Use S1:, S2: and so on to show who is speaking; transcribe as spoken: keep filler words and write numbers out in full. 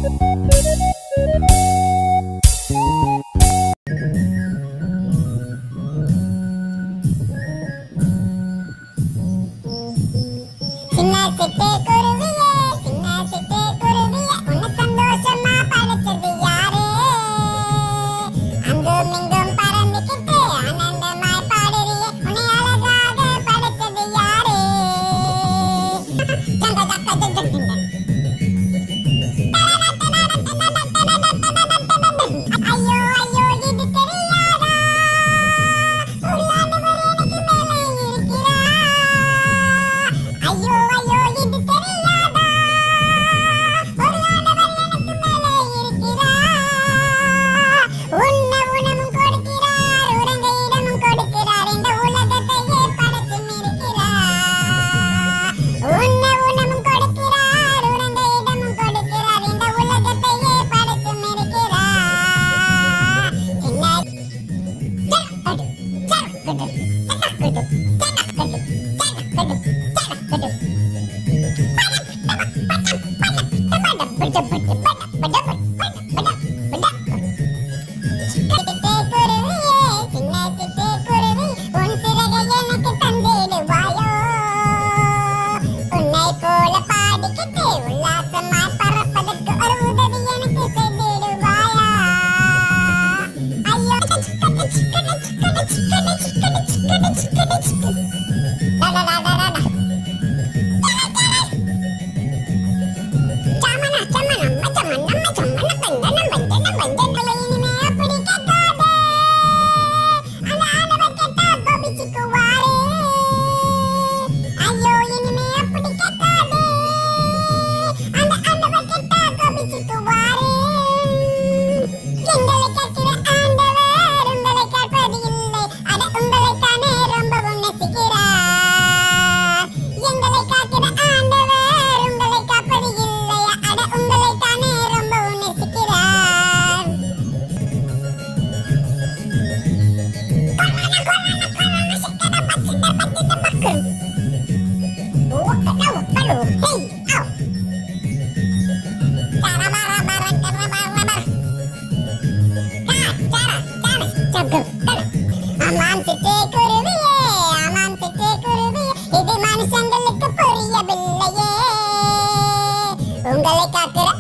S1: சின்ன சிட்டு குருவியே, சின்ன சிட்டு குருவியே, உன்னை சந்தோஷமா படைச்சது யாரு? அங்கும் இங்கும் பறந்துக்கிட்டு ஆனந்தமாய் பாடுறியே, உன்னை அழகாக படைச்சது யாரு? ஜங்க ஜக்க ஜங்க ஜங்க. ஐயோ ஐயோ இது தெரியாதா? உள்ளானவர் எனக்கு மேலே இருக்கிறா. ஐயோ ஐயோ இது தெரியாதா? உள்ளானவர் எனக்கு மேலே இருக்கிறா. உண்ண உணவும் கொடுக்கிறார், உறங்க இடமும் கொடுக்கிறார், இந்த உலகத்தையே படைத்து இருக்கிறார். உண்ண உணவும் கொடுக்கிறார், உறங்க இடமும் கொடுக்கிறார், இந்த உலகத்தையே படைத்து இருக்கிறார். ஆமாம் சிட்டு குருவியே, ஆமாம் சிட்டு குருவியே, இது மனுஷங்களுக்கு புரியவில்லையே. உங்களை காக்கிற